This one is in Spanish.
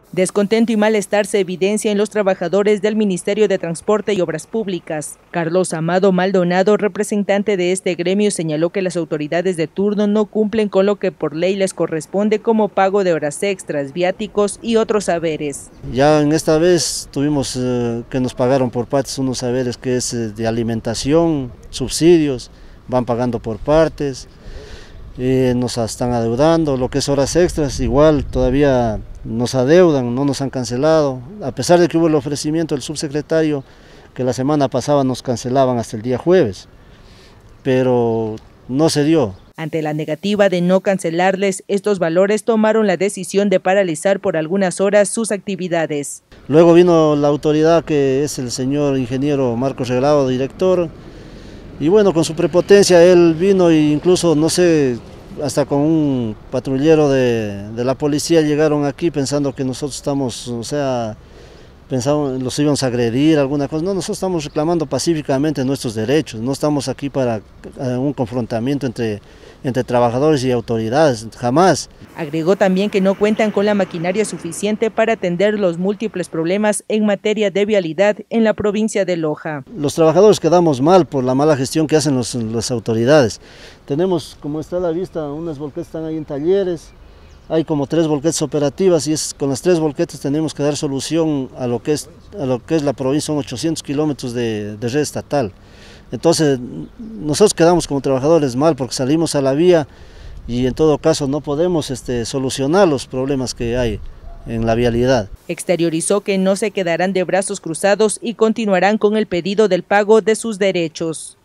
Descontento y malestar se evidencia en los trabajadores del Ministerio de Transporte y Obras Públicas. Carlos Amado Maldonado, representante de este gremio, señaló que las autoridades de turno no cumplen con lo que por ley les corresponde como pago de horas extras, viáticos y otros saberes. Ya en esta vez tuvimos que nos pagaron por partes unos saberes que es de alimentación, subsidios, van pagando por partes, nos están adeudando, lo que es horas extras igual todavía nos adeudan, no nos han cancelado, a pesar de que hubo el ofrecimiento del subsecretario que la semana pasada nos cancelaban hasta el día jueves, pero no se dio. Ante la negativa de no cancelarles estos valores, tomaron la decisión de paralizar por algunas horas sus actividades. Luego vino la autoridad, que es el señor ingeniero Marcos Regalado, director, y bueno, con su prepotencia él vino e incluso, no sé, hasta con un patrullero de la policía llegaron aquí pensando que nosotros estamos, o sea, pensaban los íbamos a agredir, alguna cosa. No, nosotros estamos reclamando pacíficamente nuestros derechos, no estamos aquí para un confrontamiento entre trabajadores y autoridades, jamás. Agregó también que no cuentan con la maquinaria suficiente para atender los múltiples problemas en materia de vialidad en la provincia de Loja. Los trabajadores quedamos mal por la mala gestión que hacen las autoridades. Tenemos, como está a la vista, unas volquetas están ahí en talleres, hay como 3 volquetas operativas y con las 3 volquetas tenemos que dar solución a lo que es la provincia, son 800 kilómetros de red estatal. Entonces nosotros quedamos como trabajadores mal porque salimos a la vía y en todo caso no podemos solucionar los problemas que hay en la vialidad. Exteriorizó que no se quedarán de brazos cruzados y continuarán con el pedido del pago de sus derechos.